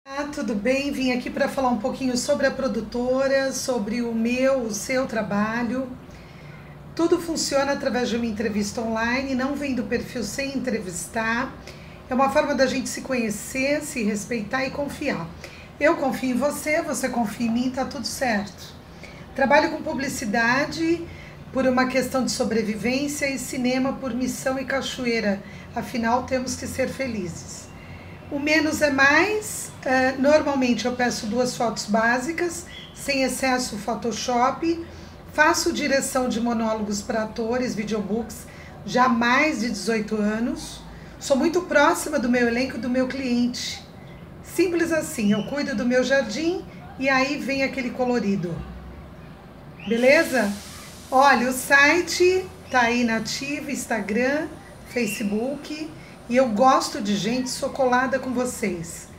Tudo bem? Vim aqui para falar um pouquinho sobre a produtora, sobre o seu trabalho. Tudo funciona através de uma entrevista online, não vem do perfil sem entrevistar. É uma forma da gente se conhecer, se respeitar e confiar. Eu confio em você, você confia em mim, tá tudo certo. Trabalho com publicidade por uma questão de sobrevivência e cinema por missão e cachoeira. Afinal, temos que ser felizes. O menos é mais. Normalmente eu peço 2 fotos básicas, sem excesso Photoshop. Faço direção de monólogos para atores, videobooks, já há mais de 18 anos. Sou muito próxima do meu elenco e do meu cliente. Simples assim, eu cuido do meu jardim e aí vem aquele colorido. Beleza? Olha, o site tá aí na ativa, Instagram, Facebook. E eu gosto de gente, sou colada com vocês.